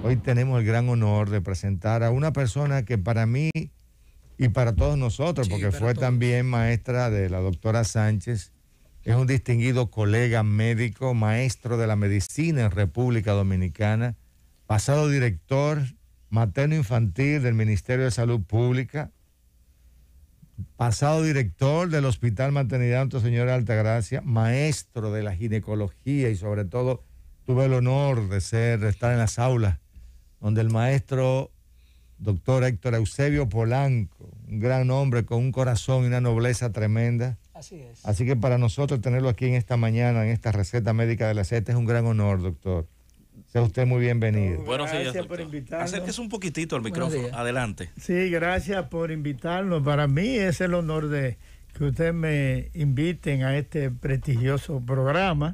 Hoy tenemos el gran honor de presentar a una persona que para mí y para todos nosotros, porque fue también maestra de la doctora Sánchez, es un distinguido colega médico, maestro de la medicina en República Dominicana, pasado director materno-infantil del Ministerio de Salud Pública, pasado director del Hospital Maternidad Nuestra Señora de Altagracia, maestro de la ginecología y sobre todo tuve el honor de estar en las aulas donde el maestro doctor Héctor Eusebio Polanco, un gran hombre con un corazón y una nobleza tremenda. Así es. Así que para nosotros tenerlo aquí en esta mañana, en esta receta médica de la Z, es un gran honor, doctor. Sea usted muy bienvenido. Buenos días, Gracias por invitarnos. Acérquese un poquitito al micrófono. Adelante. Sí, gracias por invitarnos. Para mí es el honor de que ustedes me inviten a este prestigioso programa.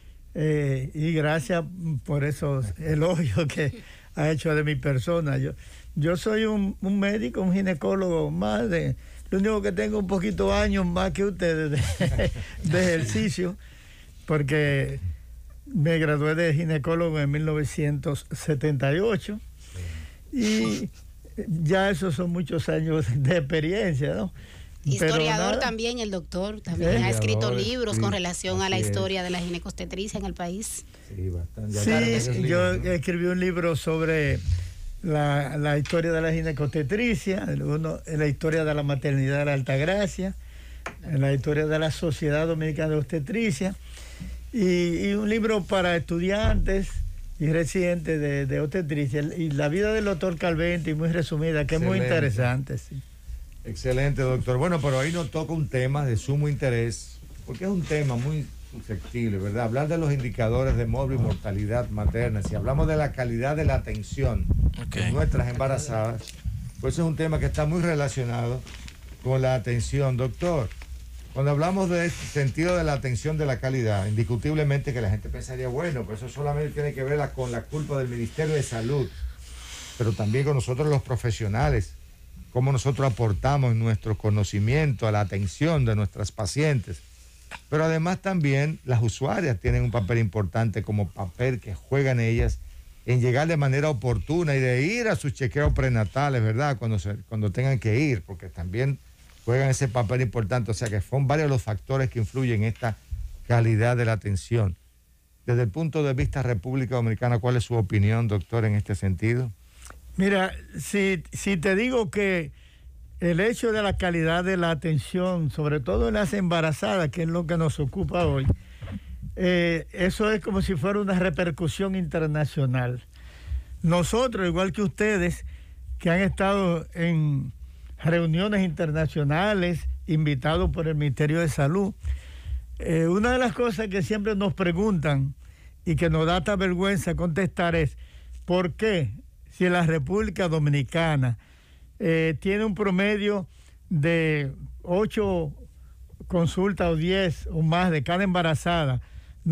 Y gracias por esos elogios que ha hecho de mi persona. Yo soy un médico, un ginecólogo más de... Lo único que tengo un poquito años más que ustedes de ejercicio, porque me gradué de ginecólogo en 1978 y ya esos son muchos años de experiencia, ¿no? Historiador también, el doctor también ha escrito libros con relación a la historia de la ginecobstetricia en el país. Sí, bastante. Sí, yo escribí un libro sobre la historia de la ginecobstetricia, la historia de la maternidad de la Altagracia, la historia de la Sociedad Dominicana de Obstetricia y un libro para estudiantes y residentes de obstetricia y la vida del doctor Calvente, muy resumida, que excelente. Es muy interesante. Sí. Excelente, doctor. Bueno, pero ahí nos toca un tema de sumo interés, porque es un tema muy susceptible, ¿verdad? Hablar de los indicadores de mortalidad materna, si hablamos de la calidad de la atención de nuestras embarazadas, pues es un tema que está muy relacionado con la atención. Doctor, cuando hablamos de este sentido de la atención de la calidad, indiscutiblemente que la gente pensaría, bueno, pues eso solamente tiene que ver con la culpa del Ministerio de Salud, pero también con nosotros los profesionales, cómo nosotros aportamos nuestro conocimiento a la atención de nuestras pacientes. Pero además también las usuarias tienen un papel importante como papel que juegan ellas en llegar de manera oportuna y de ir a sus chequeos prenatales, ¿verdad? Cuando tengan que ir, porque también juegan ese papel importante. O sea que son varios los factores que influyen en esta calidad de la atención. Desde el punto de vista República Dominicana, ¿cuál es su opinión, doctor, en este sentido? Mira, si te digo que el hecho de la calidad de la atención, sobre todo en las embarazadas, que es lo que nos ocupa hoy, eso es como si fuera una repercusión internacional. Nosotros, igual que ustedes, que han estado en reuniones internacionales, invitados por el Ministerio de Salud, una de las cosas que siempre nos preguntan y que nos da hasta vergüenza contestar es, ¿por qué si la República Dominicana tiene un promedio de 8 consultas o 10 o más de cada embarazada,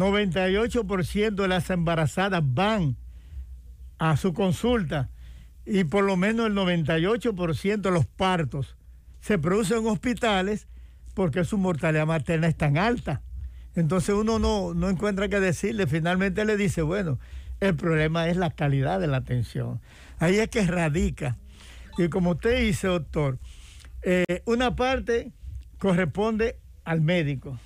98% de las embarazadas van a su consulta y por lo menos el 98% de los partos se producen en hospitales porque su mortalidad materna es tan alta? Entonces uno no encuentra qué decirle. Finalmente le dice, bueno, el problema es la calidad de la atención. Ahí es que radica. Y como usted dice, doctor, una parte corresponde al médico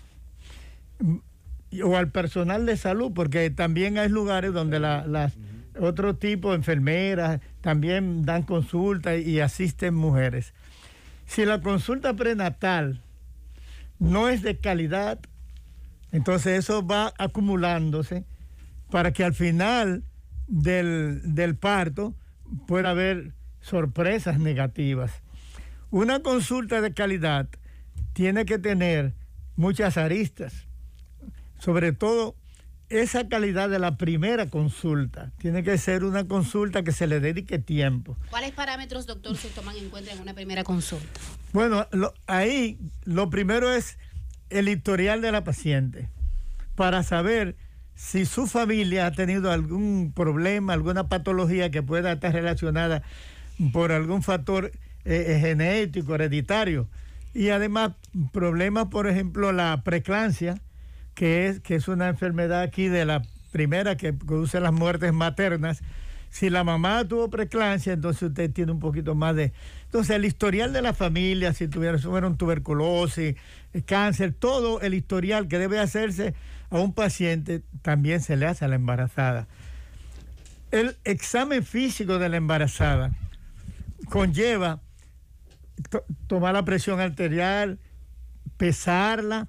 o al personal de salud, porque también hay lugares donde las otro tipo de enfermeras también dan consulta y asisten mujeres. Si la consulta prenatal no es de calidad, entonces eso va acumulándose para que al final del parto pueda haber sorpresas negativas. Una consulta de calidad tiene que tener muchas aristas, sobre todo esa calidad de la primera consulta. Tiene que ser una consulta que se le dedique tiempo. ¿Cuáles parámetros, doctor, se toman en cuenta en una primera consulta? Bueno, ahí lo primero es el historial de la paciente, para saber si su familia ha tenido algún problema, alguna patología que pueda estar relacionada por algún factor genético, hereditario. Y además, problemas, por ejemplo, la preeclampsia, que es una enfermedad aquí de la primera que produce las muertes maternas. Si la mamá tuvo preeclampsia, entonces usted tiene un poquito más de... Entonces, el historial de la familia, si tuvieron tuberculosis, cáncer, todo el historial que debe hacerse a un paciente, también se le hace a la embarazada. El examen físico de la embarazada conlleva tomar la presión arterial, pesarla,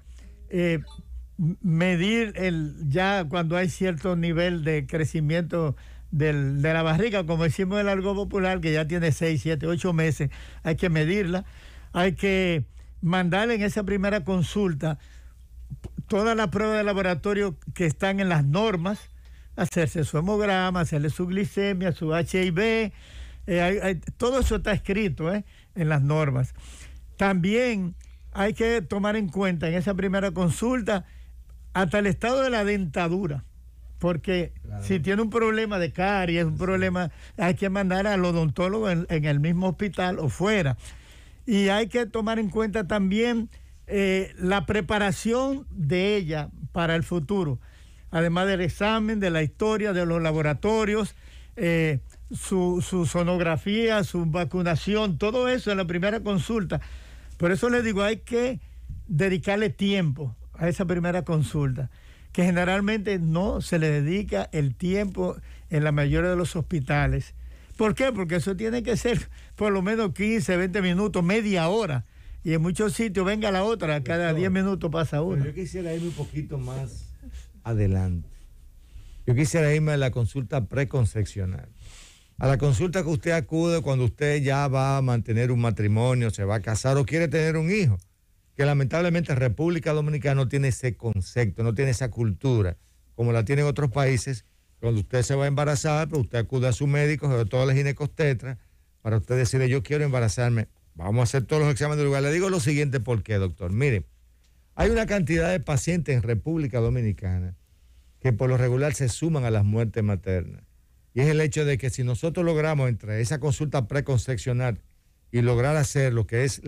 medir ya cuando hay cierto nivel de crecimiento de la barriga, como decimos en el argot popular, que ya tiene 6, 7, 8 meses, hay que medirla, hay que mandarle en esa primera consulta todas las pruebas de laboratorio que están en las normas, hacerse su hemograma, hacerle su glicemia, su HIV, todo eso está escrito en las normas. También hay que tomar en cuenta en esa primera consulta hasta el estado de la dentadura, porque claro, si tiene un problema de caries, un problema, hay que mandar al odontólogo en el mismo hospital o fuera. Y hay que tomar en cuenta también la preparación de ella para el futuro, además del examen, de la historia, de los laboratorios, su sonografía, su vacunación, todo eso en la primera consulta. Por eso les digo, hay que dedicarle tiempo a esa primera consulta, que generalmente no se le dedica el tiempo en la mayoría de los hospitales. ¿Por qué? Porque eso tiene que ser por lo menos 15, 20 minutos, media hora. Y en muchos sitios venga la otra, cada 10 minutos pasa una. Yo quisiera irme un poquito más adelante. Yo quisiera irme a la consulta preconcepcional. A la consulta que usted acude cuando usted ya va a mantener un matrimonio, se va a casar o quiere tener un hijo. Que lamentablemente República Dominicana no tiene ese concepto, no tiene esa cultura, como la tienen otros países. Cuando usted se va a embarazar, pues usted acude a su médico, sobre todo el ginecobstetra, para usted decirle, yo quiero embarazarme. Vamos a hacer todos los exámenes del lugar. Le digo lo siguiente, ¿por qué, doctor? Mire, hay una cantidad de pacientes en República Dominicana que por lo regular se suman a las muertes maternas. Y es el hecho de que si nosotros logramos entre esa consulta preconcepcional y lograr hacer lo que es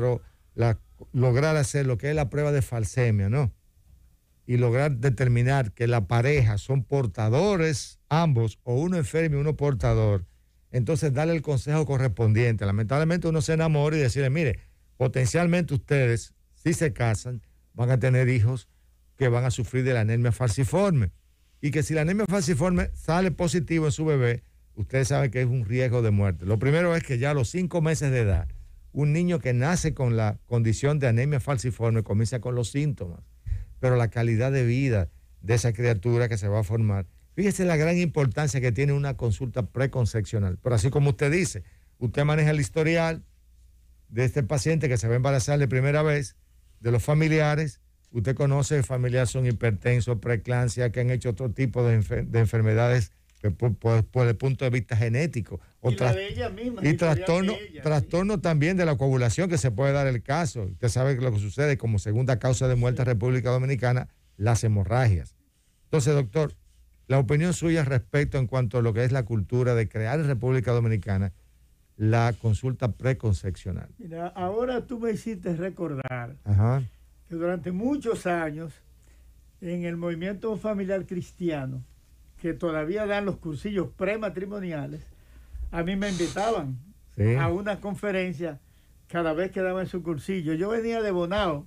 lograr hacer lo que es la prueba de falsemia, ¿no? Y lograr determinar que la pareja son portadores, ambos, o uno enfermo y uno portador, entonces darle el consejo correspondiente. Lamentablemente uno se enamora y decirle, mire, potencialmente ustedes, si se casan, van a tener hijos que van a sufrir de la anemia falciforme. Y que si la anemia falciforme sale positivo en su bebé, ustedes saben que es un riesgo de muerte. Lo primero es que ya a los 5 meses de edad, un niño que nace con la condición de anemia falciforme comienza con los síntomas, pero la calidad de vida de esa criatura que se va a formar. Fíjese la gran importancia que tiene una consulta preconcepcional. Pero así como usted dice, usted maneja el historial de este paciente que se va a embarazar de primera vez, de los familiares, usted conoce familiares son hipertensos, preeclampsia, que han hecho otro tipo de enfermedades por el punto de vista genético. Y trastorno también de la coagulación, que se puede dar el caso. Usted sabe lo que sucede como segunda causa de muerte en República Dominicana, las hemorragias. Entonces, doctor, la opinión suya respecto en cuanto a lo que es la cultura de crear en República Dominicana la consulta preconcepcional. Mira, ahora tú me hiciste recordar que durante muchos años en el movimiento familiar cristiano, que todavía dan los cursillos prematrimoniales, a mí me invitaban a una conferencia cada vez que daban su cursillo. Yo venía de Bonao,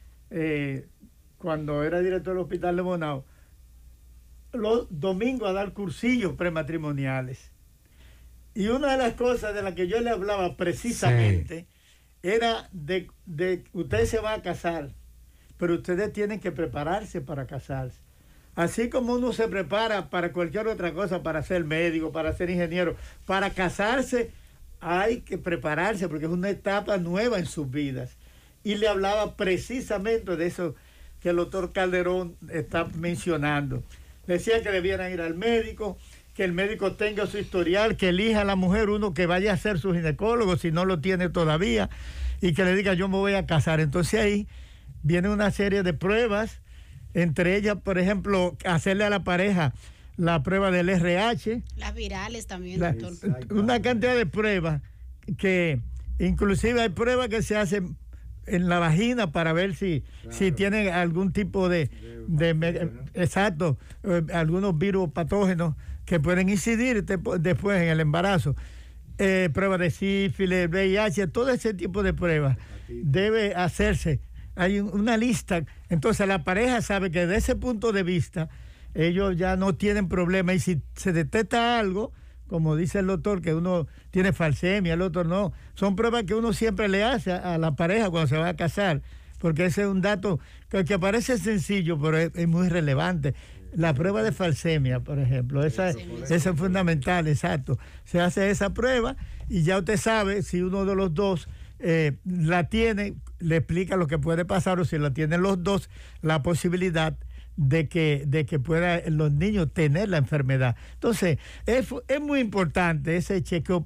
cuando era director del hospital de Bonao, los domingos a dar cursillos prematrimoniales. Y una de las cosas de las que yo le hablaba precisamente era de ustedes se van a casar, pero ustedes tienen que prepararse para casarse. Así como uno se prepara para cualquier otra cosa, para ser médico, para ser ingeniero, para casarse hay que prepararse porque es una etapa nueva en sus vidas. Y le hablaba precisamente de eso que el doctor Calderón está mencionando. Decía que debieran ir al médico, que el médico tenga su historial, que elija a la mujer uno que vaya a ser su ginecólogo si no lo tiene todavía y que le diga yo me voy a casar. Entonces ahí viene una serie de pruebas, entre ellas, por ejemplo, hacerle a la pareja la prueba del RH. Las virales también, doctor. Una cantidad de pruebas que inclusive hay pruebas que se hacen en la vagina para ver si tienen algún tipo de exacto, algunos virus patógenos que pueden incidir después en el embarazo. Pruebas de sífilis, VIH, todo ese tipo de pruebas debe hacerse. Hay una lista, entonces la pareja sabe que desde ese punto de vista ellos ya no tienen problema, y si se detecta algo, como dice el doctor, que uno tiene falsemia, el otro no, son pruebas que uno siempre le hace a la pareja cuando se va a casar, porque ese es un dato que parece sencillo, pero es muy relevante. La prueba de falsemia, por ejemplo, esa es fundamental, exacto. Se hace esa prueba y ya usted sabe si uno de los dos la tiene, le explica lo que puede pasar, o si la tienen los dos, la posibilidad de que puedan los niños tener la enfermedad. Entonces, es muy importante ese chequeo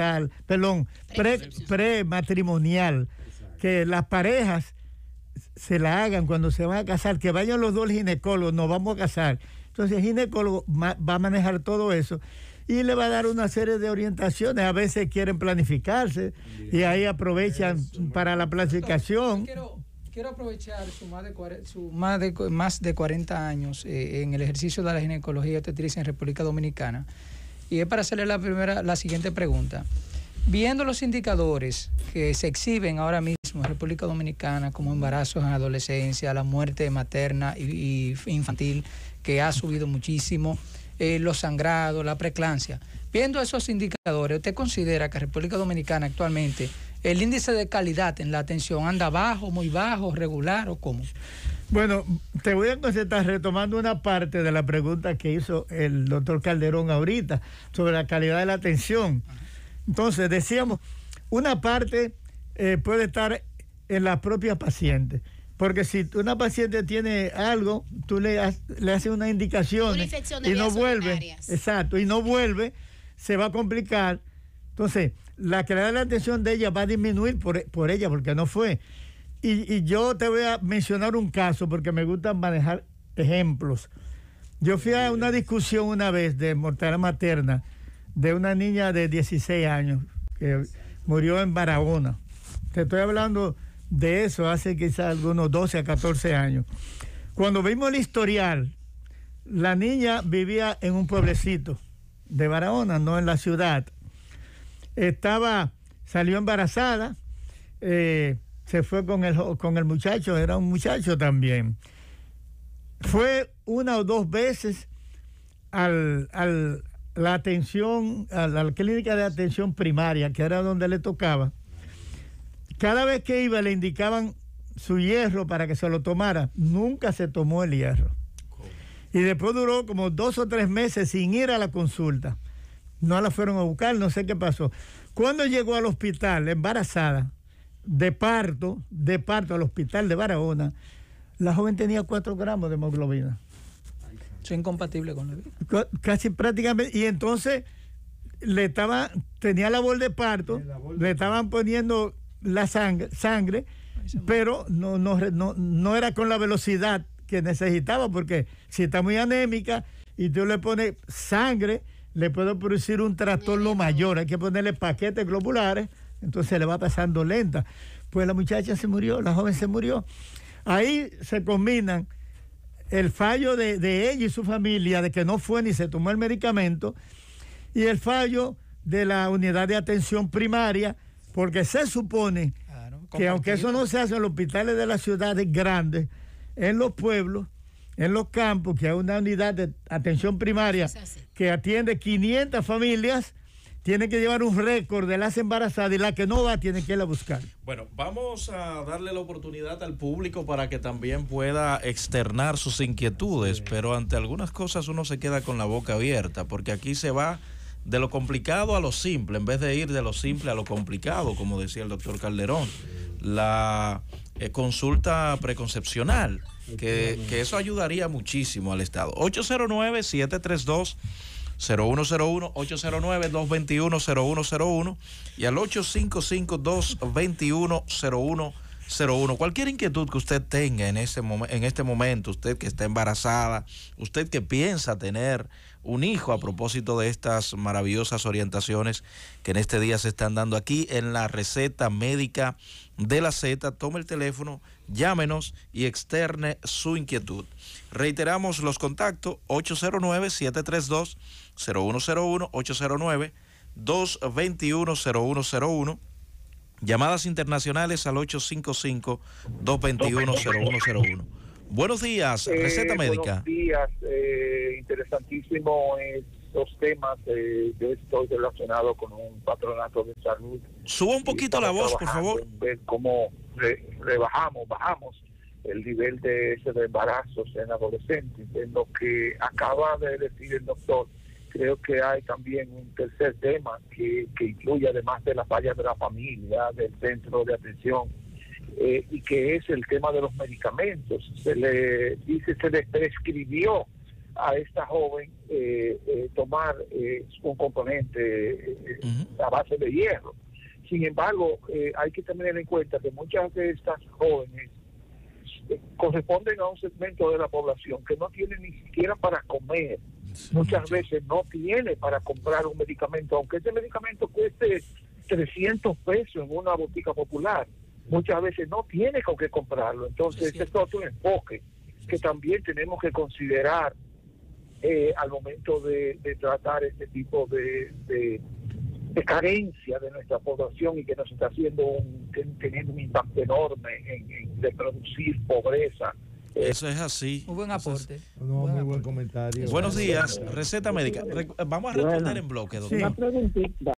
prematrimonial, que las parejas se la hagan cuando se van a casar, que vayan los dos al ginecólogo, nos vamos a casar. Entonces el ginecólogo va a manejar todo eso y le va a dar una serie de orientaciones. A veces quieren planificarse y ahí aprovechan para la planificación. Quiero aprovechar su más de 40 años en el ejercicio de la ginecología obstetricia en República Dominicana, y es para hacerle la siguiente pregunta. Viendo los indicadores que se exhiben ahora mismo en República Dominicana, como embarazos en adolescencia, la muerte materna y infantil, que ha subido muchísimo, los sangrados, la preeclampsia, viendo esos indicadores, ¿usted considera que en República Dominicana actualmente el índice de calidad en la atención anda bajo, muy bajo, regular o cómo? Bueno, te voy a contestar retomando una parte de la pregunta que hizo el doctor Calderón ahorita sobre la calidad de la atención. Entonces, decíamos, una parte puede estar en la propia paciente, porque si una paciente tiene algo, tú le haces unas indicaciones y no vuelve, exacto, y no vuelve, se va a complicar. Entonces, la calidad de la atención de ella va a disminuir por ella, porque no fue. Y yo te voy a mencionar un caso, porque me gusta manejar ejemplos. Yo fui a una discusión una vez de mortalidad materna de una niña de 16 años que murió en Barahona. Te estoy hablando de eso hace quizás algunos 12 a 14 años. Cuando vimos el historial, la niña vivía en un pueblecito de Barahona, no en la ciudad. Salió embarazada, se fue con el muchacho, era un muchacho también. Fue una o dos veces la atención, a la clínica de atención primaria, que era donde le tocaba. Cada vez que iba le indicaban su hierro para que se lo tomara. Nunca se tomó el hierro. Y después duró como 2 o 3 meses sin ir a la consulta. No la fueron a buscar, no sé qué pasó. Cuando llegó al hospital embarazada, de parto al hospital de Barahona, la joven tenía 4 gramos de hemoglobina. Eso es incompatible con la vida. Casi prácticamente. Y entonces tenía labor de parto, le estaban poniendo la sangre, pero no era con la velocidad que necesitaba, porque si está muy anémica y tú le pones sangre, le puede producir un trastorno mayor. Hay que ponerle paquetes globulares, entonces le va pasando lenta. Pues la muchacha se murió, la joven se murió. Ahí se combinan el fallo de ella y su familia, de que no fue ni se tomó el medicamento, y el fallo de la unidad de atención primaria, porque se supone que aunque eso no se hace en los hospitales de las ciudades grandes, en los pueblos, en los campos, que hay una unidad de atención primaria que atiende 500 familias, tiene que llevar un récord de las embarazadas, y la que no va tiene que ir a buscar. Bueno, vamos a darle la oportunidad al público para que también pueda externar sus inquietudes, pero ante algunas cosas uno se queda con la boca abierta, porque aquí se va de lo complicado a lo simple, en vez de ir de lo simple a lo complicado, como decía el doctor Calderón. La consulta preconcepcional, que eso ayudaría muchísimo al Estado. 809-732-0101, 809-221-0101 y al 855-221-0101. 01. Cualquier inquietud que usted tenga en este momento, usted que está embarazada, usted que piensa tener un hijo, a propósito de estas maravillosas orientaciones que en este día se están dando aquí en la receta médica de la Z, tome el teléfono, llámenos y externe su inquietud. Reiteramos los contactos: 809-732-0101, 809-221-0101. Llamadas internacionales al 855-221-0101. Buenos días, receta médica. Buenos días, interesantísimo estos temas. Yo estoy relacionado con un patronato de salud. Suba un poquito la voz, por favor. Ver cómo bajamos el nivel de embarazos en adolescentes. En lo que acaba de decir el doctor, creo que hay también un tercer tema que incluye, además de las fallas de la familia, del centro de atención, y que es el tema de los medicamentos. Se le prescribió a esta joven tomar un componente a base de hierro. Sin embargo, hay que tener en cuenta que muchas de estas jóvenes corresponden a un segmento de la población que no tiene ni siquiera para comer. Muchas veces no tiene para comprar un medicamento, aunque ese medicamento cueste 300 pesos en una botica popular. Muchas veces no tiene con qué comprarlo. Entonces, este es otro enfoque que también tenemos que considerar al momento de tratar este tipo de carencia de nuestra población, y que nos está teniendo un impacto enorme en producir pobreza. Eso es así. Muy buen aporte. Muy buen comentario. Buenos días, receta médica. Vamos a responder en bloque, doctor. Una preguntita.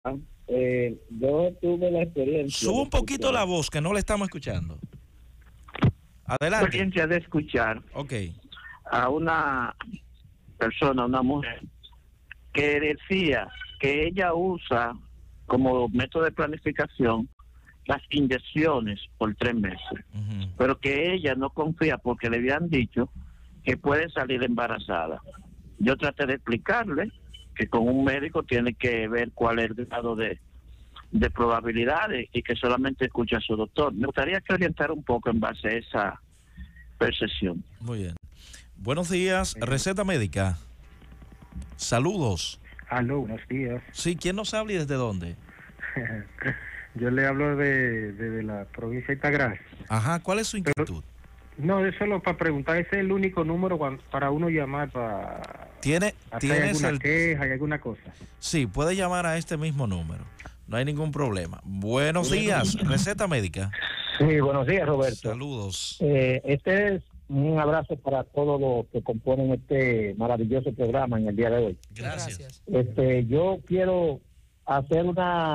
Yo tuve la experiencia. Suba un poquito la voz, que no le estamos escuchando. Adelante. Experiencia de escuchar a una persona, una mujer, que decía que ella usa como método de planificación las inyecciones por 3 meses, pero que ella no confía porque le habían dicho que puede salir embarazada. Yo traté de explicarle que con un médico tiene que ver cuál es el grado de probabilidades, y que solamente escucha a su doctor. Me gustaría que orientara un poco en base a esa percepción. Muy bien. Buenos días, receta médica. Saludos. Aló, buenos días. Sí, ¿quién nos habla y desde dónde? Yo le hablo de la provincia de Itagrás. Ajá, ¿cuál es su inquietud? No, es solo para preguntar, ¿ese es el único número para uno llamar para ¿Tienes alguna queja y alguna cosa? Sí, puede llamar a este mismo número. No hay ningún problema. Buenos días, receta médica. Sí, buenos días, Roberto. Saludos. Este es un abrazo para todos los que componen este maravilloso programa en el día de hoy. Gracias. Yo quiero hacer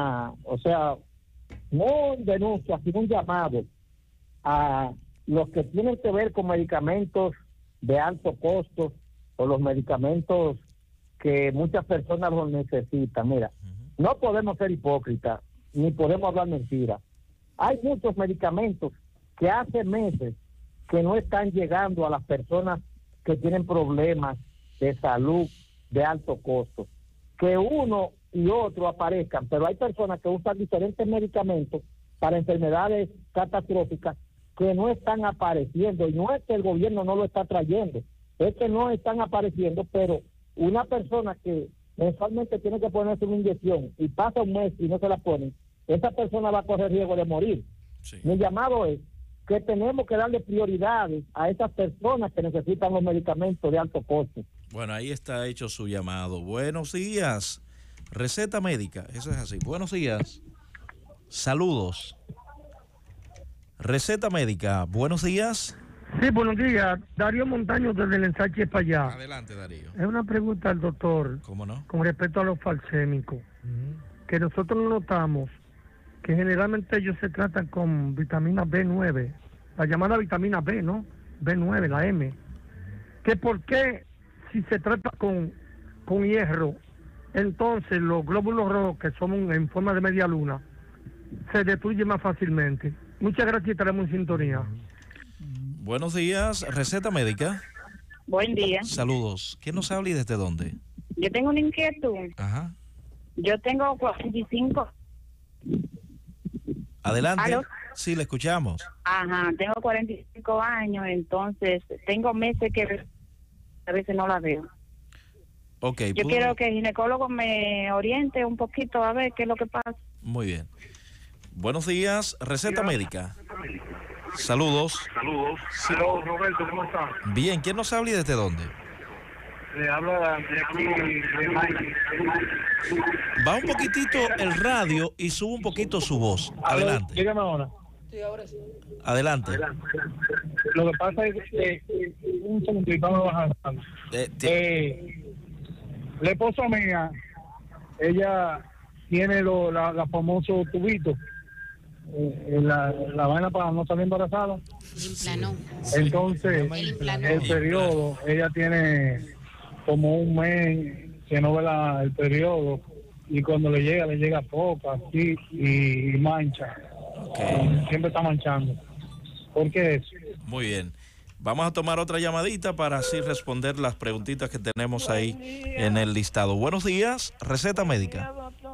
no denuncia, sino un llamado a los que tienen que ver con medicamentos de alto costo o los medicamentos que muchas personas los necesitan. Mira, no podemos ser hipócritas ni podemos hablar mentiras. Hay muchos medicamentos que hace meses que no están llegando a las personas que tienen problemas de salud de alto costo. Que uno y otro aparezcan, pero hay personas que usan diferentes medicamentos para enfermedades catastróficas que no están apareciendo, y no es que el gobierno no lo está trayendo, es que no están apareciendo, pero una persona que mensualmente tiene que ponerse una inyección y pasa un mes y no se la ponen, esa persona va a correr riesgo de morir. Sí. Mi llamado es que tenemos que darle prioridades a esas personas que necesitan los medicamentos de alto costo. Bueno, ahí está hecho su llamado. Buenos días, receta médica, eso es así. Buenos días, saludos. Receta médica, buenos días. Sí, buenos días. Darío Montaño desde el ensanche para allá. Adelante, Darío. Es una pregunta al doctor. ¿Cómo no? Con respecto a los falsémicos. Que nosotros notamos que generalmente ellos se tratan con vitamina B9, la llamada vitamina B, ¿no? B9, la M. Que por qué, si se trata con hierro, entonces los glóbulos rojos, que son en forma de media luna, se destruyen más fácilmente. Muchas gracias y estaremos en sintonía. Buenos días, receta médica. Buen día. Saludos. ¿Quién nos habla y desde dónde? Yo tengo una inquietud. Ajá. Yo tengo 45. Adelante. ¿Aló? Sí, le escuchamos. Ajá, tengo 45 años, entonces tengo meses que a veces no la veo. Ok. Yo quiero que el ginecólogo me oriente un poquito a ver qué es lo que pasa. Muy bien. Buenos días, receta médica. Saludos. Saludos. Saludos, Roberto, ¿cómo estás? Bien, ¿quién nos habla y desde dónde? Le habla de aquí, de Mike. Va un poquitito el radio y sube un poquito su voz. Adelante. Dígame ahora. Sí, ahora sí. Adelante. Lo que pasa es que un segundito, vamos a bajar. La esposa mía, ella tiene la famoso tubito, la vaina para no salir embarazada. Entonces, el periodo, ella tiene como un mes que no ve el periodo, y cuando le llega poco, así, y mancha. Siempre está manchando. ¿Por qué eso? Muy bien. Vamos a tomar otra llamadita para así responder las preguntitas que tenemos ahí en el listado. Buenos días, receta médica.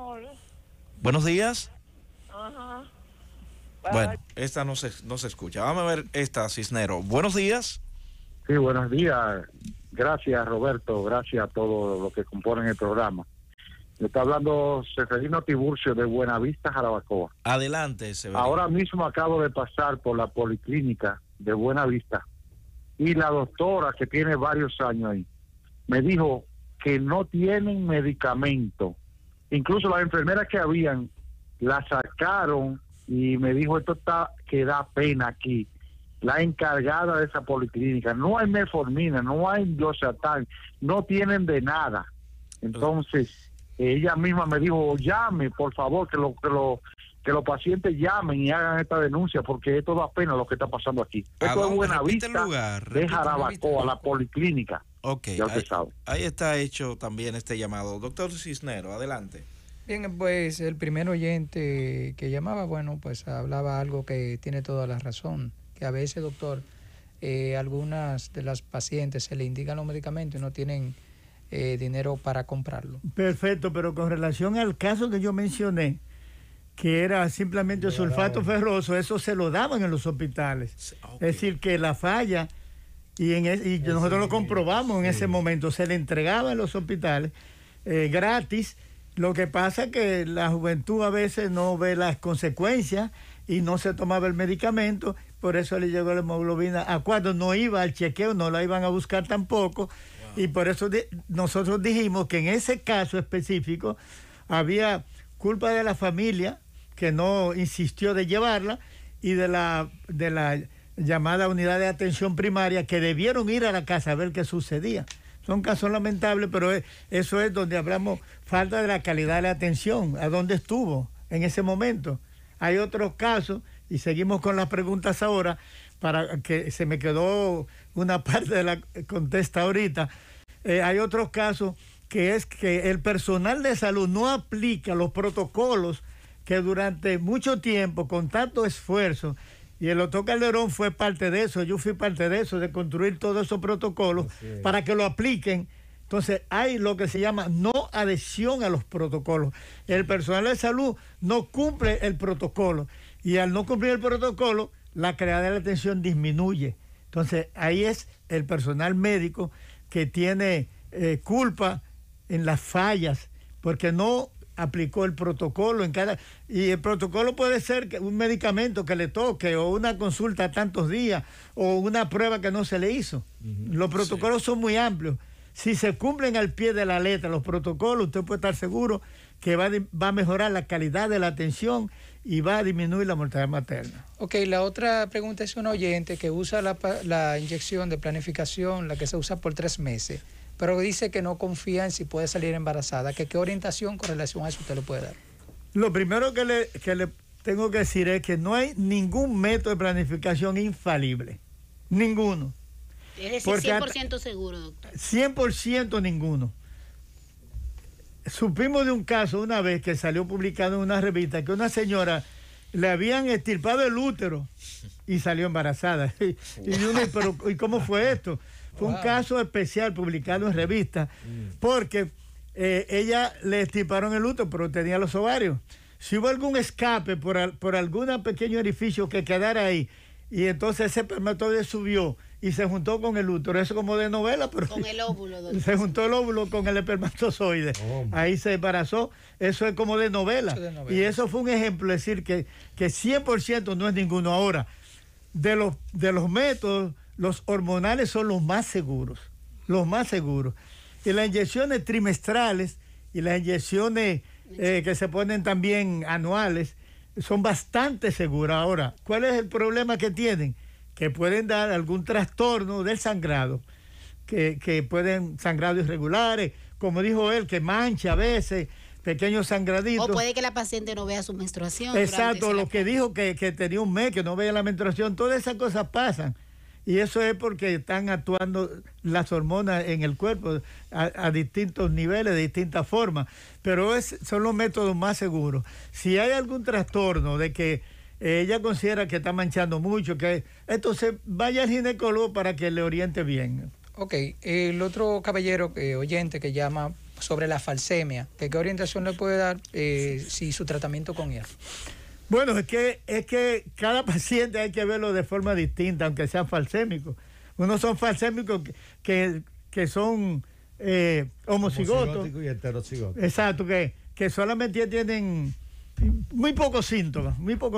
Buenos días. Ajá. Bueno, esta no se escucha. Vamos a ver esta, Cisnero. Buenos días. Sí, buenos días. Gracias, Roberto. Gracias a todos los que componen el programa. Le está hablando Seferino Tiburcio de Buenavista, Jarabacoa. Adelante, Severino. Ahora mismo acabo de pasar por la policlínica de Buenavista y la doctora, que tiene varios años ahí, me dijo que no tienen medicamento. Incluso las enfermeras que habían la sacaron y me dijo, esto está que da pena aquí. La encargada de esa policlínica, no hay metformina, no hay losartán, no tienen de nada. Entonces ella misma me dijo, llame, por favor, que los pacientes llamen y hagan esta denuncia, porque esto da pena lo que está pasando aquí. Esto es Buenavista de Jarabacoa, la policlínica. Ok, ya usted sabe. Ahí está hecho también este llamado. Doctor Cisnero, adelante. Bien, pues el primer oyente que llamaba, bueno, pues hablaba algo que tiene toda la razón, que a veces, doctor, algunas de las pacientes se le indican los medicamentos y no tienen dinero para comprarlo. Perfecto, pero con relación al caso que yo mencioné, que era simplemente sulfato ferroso, eso se lo daban en los hospitales. Okay. Es decir, que la falla, y nosotros lo comprobamos en ese momento, se le entregaba en los hospitales gratis. Lo que pasa es que la juventud a veces no ve las consecuencias y no se tomaba el medicamento, por eso le llegó la hemoglobina a 4, no iba al chequeo, no la iban a buscar tampoco. Y por eso nosotros dijimos que en ese caso específico había culpa de la familia, que no insistió de llevarla, y de la llamada unidad de atención primaria, que debieron ir a la casa a ver qué sucedía. Son casos lamentables, pero eso es donde hablamos falta de la calidad de la atención, a dónde estuvo en ese momento. Hay otros casos, y seguimos con las preguntas ahora, para que se me quedó una parte de la contesta ahorita. Hay otros casos que es que el personal de salud no aplica los protocolos que durante mucho tiempo, con tanto esfuerzo, y el doctor Calderón fue parte de eso, yo fui parte de eso, de construir todos esos protocolos para que lo apliquen. Entonces hay lo que se llama no adhesión a los protocolos. El personal de salud no cumple el protocolo, y al no cumplir el protocolo, la calidad de la atención disminuye. Entonces ahí es el personal médico que tiene culpa en las fallas, porque no aplicó el protocolo y el protocolo puede ser que un medicamento que le toque, o una consulta tantos días, o una prueba que no se le hizo. Los protocolos son muy amplios. Si se cumplen al pie de la letra los protocolos, usted puede estar seguro que va a mejorar la calidad de la atención y va a disminuir la mortalidad materna. Ok, la otra pregunta es un oyente que usa la inyección de planificación, la que se usa por 3 meses, pero dice que no confía en si puede salir embarazada. ¿Qué orientación con relación a eso usted le puede dar? Lo primero que le tengo que decir es que no hay ningún método de planificación infalible. Ninguno. Es decir, 100% seguro, doctor. 100% ninguno. Supimos de un caso una vez que salió publicado en una revista que una señora le habían extirpado el útero y salió embarazada. ¿Y cómo fue esto? Fue un caso especial publicado en revista, porque ella le extirparon el útero, pero tenía los ovarios. si hubo algún escape por algún pequeño orificio que quedara ahí, y entonces ese espermatozoide subió y se juntó con el útero, eso como de novela, pero con el óvulo, doctor. Se juntó el óvulo con el espermatozoide, ahí se embarazó, eso es como de novela. Y eso fue un ejemplo, es decir, que 100% no es ninguno. Ahora, de los métodos, los hormonales son los más seguros, y las inyecciones trimestrales y las inyecciones que se ponen también anuales son bastante seguras. Ahora, ¿cuál es el problema que tienen? Que pueden dar algún trastorno del sangrado, que pueden sangrados irregulares, como dijo él, que mancha a veces, pequeños sangraditos. O puede que la paciente no vea su menstruación. Exacto, lo que dijo que tenía un mes, que no veía la menstruación, todas esas cosas pasan. Y eso es porque están actuando las hormonas en el cuerpo a distintos niveles, de distintas formas. Pero son los métodos más seguros. Si hay algún trastorno de que ella considera que está manchando mucho, entonces vaya al ginecólogo para que le oriente bien. Ok, el otro caballero oyente que llama sobre la falsemia, ¿qué orientación le puede dar si su tratamiento con hierro? Bueno, es que cada paciente hay que verlo de forma distinta, aunque sean falsémicos. Unos son falsémicos que son homocigotos. Y heterocigotos. Exacto, que solamente tienen muy pocos síntomas.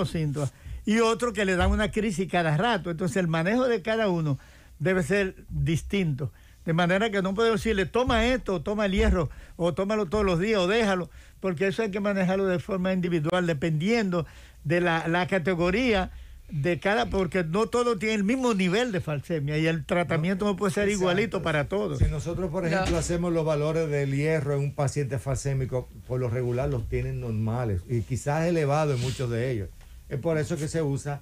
Y otros que le dan una crisis cada rato. Entonces el manejo de cada uno debe ser distinto. De manera que no puedo decirle, toma esto, toma el hierro, o tómalo todos los días, o déjalo, porque eso hay que manejarlo de forma individual, dependiendo de la categoría de cada, porque no todo tiene el mismo nivel de falsemia, y el tratamiento no puede ser igualito para todos. Si nosotros, por ejemplo, hacemos los valores del hierro en un paciente falsémico, por lo regular los tienen normales, y quizás elevados en muchos de ellos. Es por eso que se usa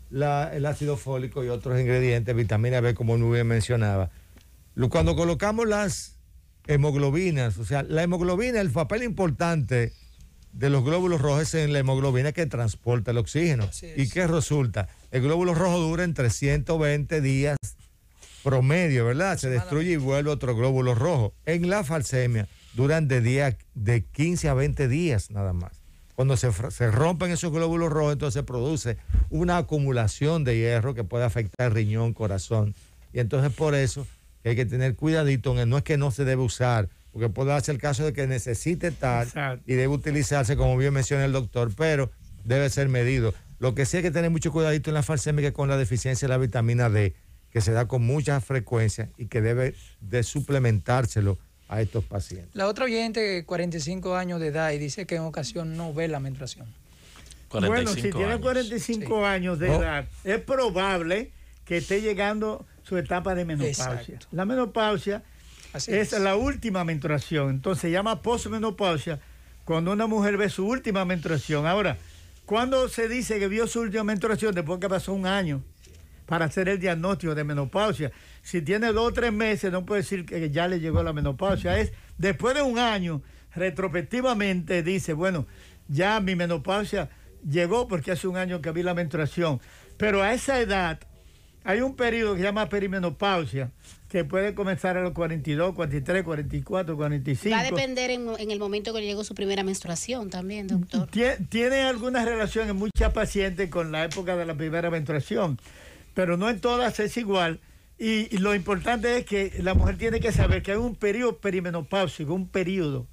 el ácido fólico y otros ingredientes, vitamina B, como muy bien mencionaba. Cuando colocamos las hemoglobinas, o sea, la hemoglobina, el papel importante de los glóbulos rojos es en la hemoglobina que transporta el oxígeno. ¿Y qué resulta? El glóbulo rojo dura entre 120 días promedio, ¿verdad? Se destruye y vuelve otro glóbulo rojo. En la falsemia duran de 15 a 20 días nada más. Cuando se rompen esos glóbulos rojos, entonces produce una acumulación de hierro que puede afectar riñón, corazón. Y entonces por eso hay que tener cuidadito, no es que no se debe usar, porque puede darse el caso de que necesite estar y debe utilizarse, como bien menciona el doctor, pero debe ser medido. Lo que sí hay que tener mucho cuidadito en la falsemia con la deficiencia de la vitamina D, que se da con mucha frecuencia y que debe de suplementárselo a estos pacientes. La otra oyente, 45 años de edad, y dice que en ocasión no ve la menstruación. Bueno, si tiene 45 años de edad, es probable que esté llegando su etapa de menopausia. Exacto. La menopausia es la última menstruación, entonces se llama posmenopausia cuando una mujer ve su última menstruación. Ahora, ¿cuándo se dice que vio su última menstruación? Después que pasó un año para hacer el diagnóstico de menopausia. Si tiene 2 o 3 meses, no puede decir que ya le llegó la menopausia. Es después de un año, retrospectivamente dice, bueno, ya mi menopausia llegó porque hace un año que vi la menstruación. Pero a esa edad hay un periodo que se llama perimenopausia, que puede comenzar a los 42, 43, 44, 45. Va a depender en el momento que le llegó su primera menstruación también, doctor. Tiene alguna relación en muchas pacientes con la época de la primera menstruación, pero no en todas es igual. Y lo importante es que la mujer tiene que saber que hay un periodo perimenopáusico, un periodo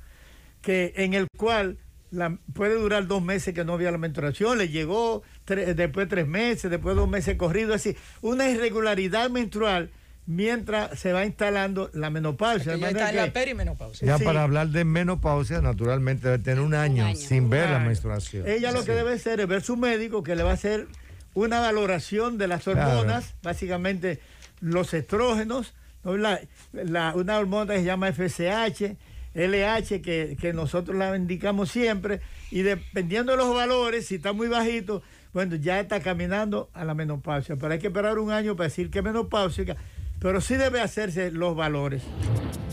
en el cual puede durar 2 meses que no había la menstruación, le llegó después 3 meses, después 2 meses corridos, así, una irregularidad menstrual mientras se va instalando la menopausia. Ya está en la perimenopausia. Ya para hablar de menopausia, naturalmente debe tener un año sin ver la menstruación. Ella lo que debe hacer es ver su médico, que le va a hacer una valoración de las hormonas, básicamente los estrógenos, ¿no? Una hormona que se llama FSH, LH, que nosotros la indicamos siempre, y dependiendo de los valores, si está muy bajito, bueno, ya está caminando a la menopausia, pero hay que esperar un año para decir que es menopáusica, pero sí debe hacerse los valores.